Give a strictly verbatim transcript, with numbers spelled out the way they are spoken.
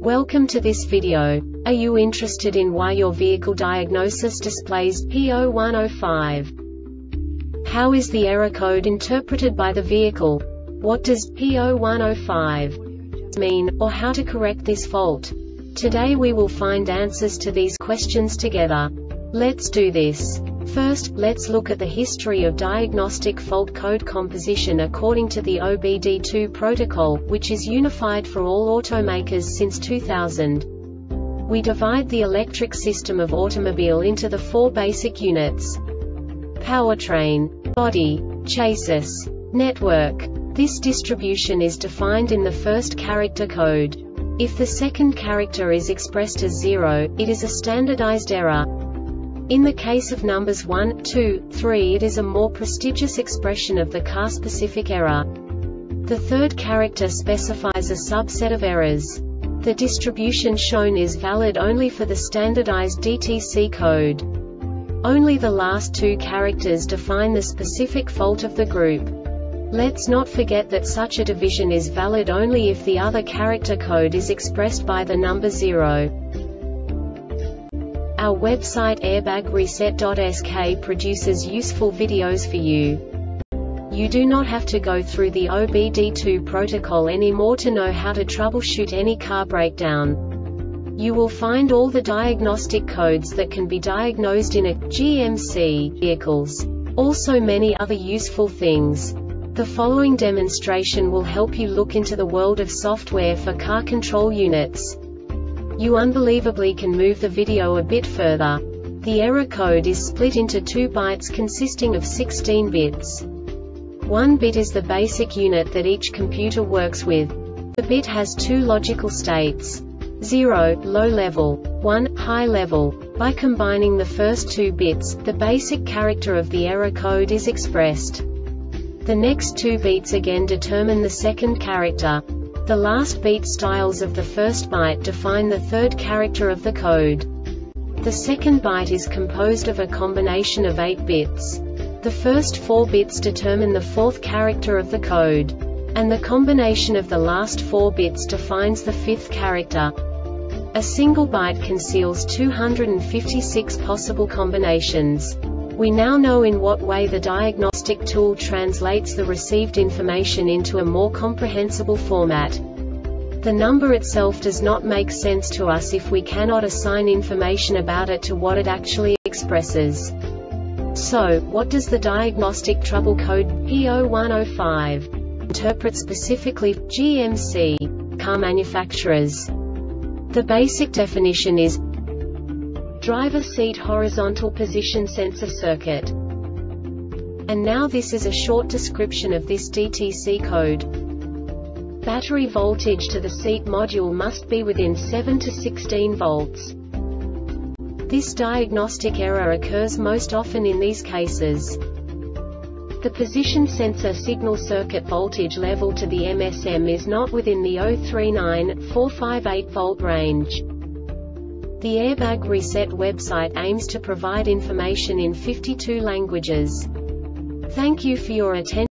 Welcome to this video. Are you interested in why your vehicle diagnosis displays P zero one zero five? How is the error code interpreted by the vehicle? What does P zero one zero five mean, or how to correct this fault? Today we will find answers to these questions together. Let's do this. First, let's look at the history of diagnostic fault code composition according to the O B D two protocol, which is unified for all automakers since two thousand. We divide the electric system of automobile into the four basic units: powertrain, body, chassis, network. This distribution is defined in the first character code. If the second character is expressed as zero, it is a standardized error. In the case of numbers one, two, three, it is a more prestigious expression of the car-specific error. The third character specifies a subset of errors. The distribution shown is valid only for the standardized D T C code. Only the last two characters define the specific fault of the group. Let's not forget that such a division is valid only if the other character code is expressed by the number zero. Our website airbag reset dot S K produces useful videos for you. You do not have to go through the O B D two protocol anymore to know how to troubleshoot any car breakdown. You will find all the diagnostic codes that can be diagnosed in a G M C vehicles. Also many other useful things. The following demonstration will help you look into the world of software for car control units. You unbelievably can move the video a bit further. The error code is split into two bytes consisting of sixteen bits. One bit is the basic unit that each computer works with. The bit has two logical states: zero, low level, one, high level. By combining the first two bits, the basic character of the error code is expressed. The next two beats again determine the second character. The last beat styles of the first byte define the third character of the code. The second byte is composed of a combination of eight bits. The first four bits determine the fourth character of the code. And the combination of the last four bits defines the fifth character. A single byte conceals two hundred fifty-six possible combinations. We now know in what way the diagnostic tool translates the received information into a more comprehensible format. The number itself does not make sense to us if we cannot assign information about it to what it actually expresses. So, what does the diagnostic trouble code P zero one zero five interpret specifically for G M C car manufacturers? The basic definition is driver seat horizontal position sensor circuit. And now this is a short description of this D T C code. Battery voltage to the seat module must be within seven to sixteen volts. This diagnostic error occurs most often in these cases: the position sensor signal circuit voltage level to the M S M is not within the zero three nine, four five eight volt range. The Airbag Reset website aims to provide information in fifty-two languages. Thank you for your attention.